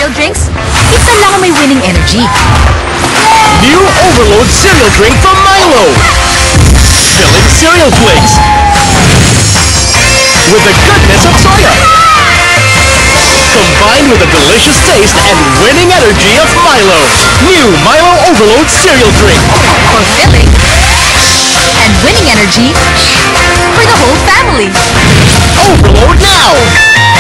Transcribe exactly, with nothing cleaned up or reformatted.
cereal drinks, isa lang may winning energy. New Overload cereal drink from MILO. Filling cereal flakes with the goodness of soya. Combined with the delicious taste and winning energy of MILO. New MILO Overload cereal drink. For filling and winning energy for the whole family. Overload now!